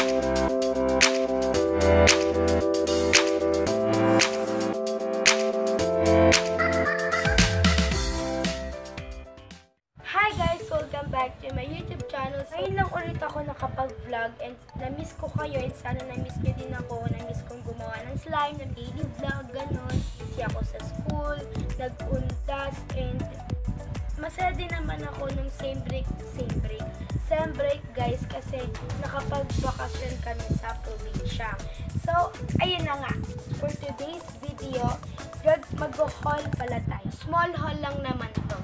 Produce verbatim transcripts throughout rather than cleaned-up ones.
back to my YouTube channel. So, ngayon lang ulit ako nakapag-vlog and na-miss ko kayo and sana na-miss nyo din ako. Na-miss kong gumawa ng slime, ng daily vlog, ganon. Busy ako sa school, nag-untas, and masaya din naman ako ng same break, same break. Same break guys kasi nakapag-vacation kami sa probinsya. So, ayun na nga. For today's video, mag-haul pala tayo. Small haul lang naman to.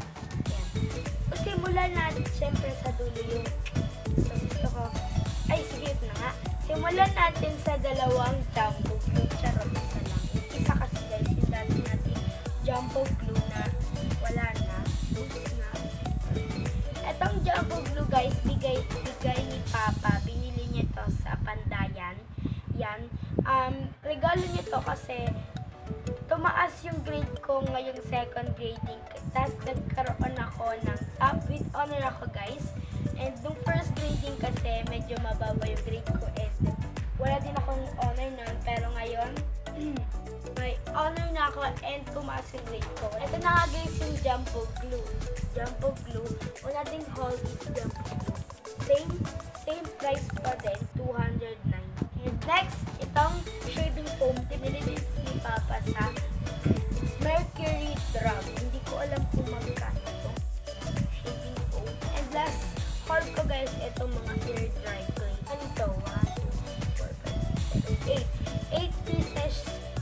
Simulan natin, syempre sa dulo yung so gusto ko, ay sige na nga, simulan natin sa dalawang jumbo glue, charot isa lang. Isa kasi guys, yung dati natin jumbo glue na wala na, oops na. Etong jumbo glue guys, bigay, bigay ni Papa, binili niya to sa Pandayan, yan. Um, regalo niya to kasi tumaas yung grade ko ngayong second grading. Tapos nagkaroon ako ng up with honor ako guys. And nung first grading kasi medyo mababa yung grade ko. And wala din akong honor nun. Pero ngayon, may honor na ako and tumaas yung grade ko. Ito na nga guys yung jumbo glue. Jumbo glue. Una nating haul is jumbo glue. Same, same price pa din. two hundred nine. And next, itong shaving foam. Binili din ni Papa sa Mercury Drug. Hindi ko alam kung magkano ito. Shaving foam. And last haul ko guys, itong mga hair dry clay. Ano ito? one, two, four, five, six, seven, eight. eight pieces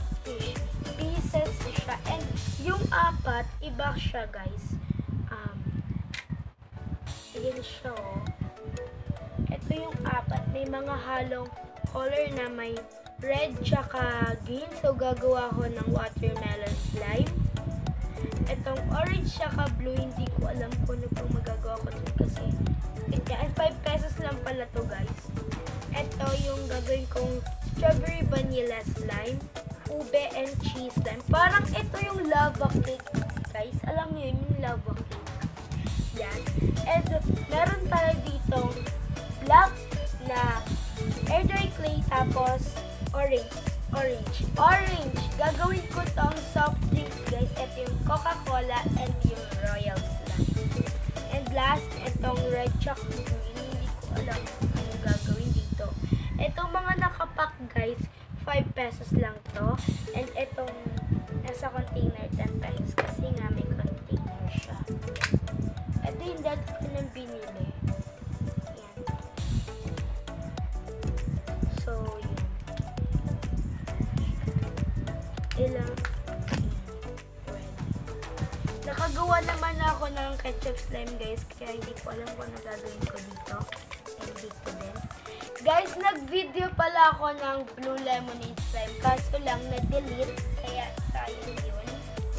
pieces siya. And yung apat, iba siya guys. Um, Ayan siya oh. Ito yung apat. May mga halong color na may red tsaka green. So, gagawa ko ng watermelon slime. Itong orange tsaka blue, hindi ko alam kung ano pang magagawa ko dito kasi yan, five pesos lang pala to guys. Ito yung gagawin kong strawberry vanilla slime, ube and cheese slime. Parang ito yung lava cake guys. Alam niyo yun, yung lava cake. Yan. And meron tayo ditong black na air dry clay tapos orange. Orange. Orange. Gagawin ko tong soft drinks guys. Ito yung Coca-Cola and yung Royal Slime. And last, itong red chocolate green. Hindi ko alam kung gagawin dito. Itong mga nakapack guys, five pesos lang to. And itong nasa container, ten pesos. Kasi nga may container siya. Ito yung dati ko nang binili. Yan. So, yun. Ilang well, nakagawa naman ako ng ketchup slime guys, kaya hindi ko alam kung ano gagawin ko dito. And dito din guys, nag-video pala ako ng blue lemonade slime kaso lang na-delete, kaya sayang yun.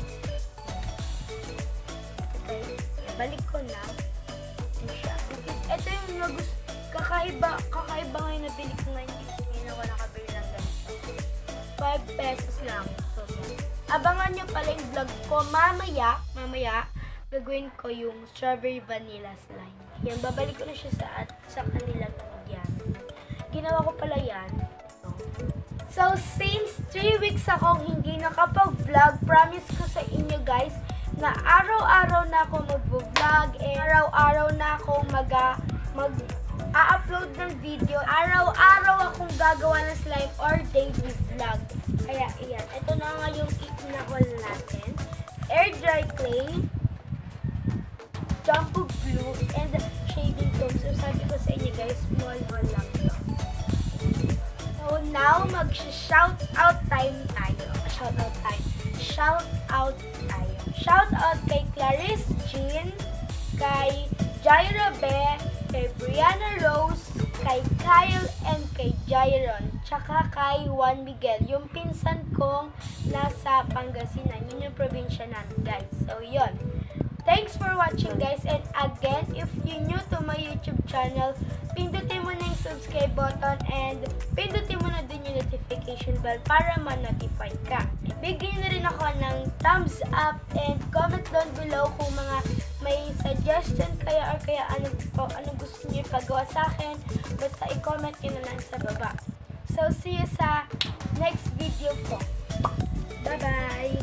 Okay, balik ko na. Ito siya. Ito yung nagus kakaiba kakaiba ngayon na bili ko ngayon, hindi na wala kabili ng ganito. five pesos lang. So, abangan nyo pala yung vlog ko. Mamaya, mamaya, gagawin ko yung strawberry vanilla slime. Yan, babalik ko na siya sa, at, sa kanilang yan. Ginawa ko pala yan. So, since three weeks akong hindi nakapag-vlog, promise ko sa inyo guys, na araw-araw na ako mag-vlog, eh, araw-araw na ako mag, mag a-upload ng video. Araw-araw akong gagawa ng slime or daily vlog. Kaya, iyan. Ito na nga yung i-nahol natin. Air dry clay, jumbo glue, and shaving foam. So, sabi ko sa inyo guys, small haul lang to. So, now, mag-shout out time tayo. Shout out time. Shout out tayo. Shout out kay Clarice Jean, kay Jaira Be, kay Brianna Rose, kay Kyle, and kay Jairon, tsaka kay Juan Miguel, yung pinsan kong nasa Pangasinan, yun yung probinsya namin guys. So, yun. Thanks for watching guys, and again, if you're new to my YouTube channel, pindutin mo na yung subscribe button and pindutin mo na din yung notification bell para ma-notify ka. Bigyan nyo na rin ako ng thumbs up and comment down below kung mga may suggestion kayo or kaya ano, ano gusto niyo ipagawa sa akin, basta i-comment nyo na lang sa baba. So, see you sa next video ko. Bye-bye!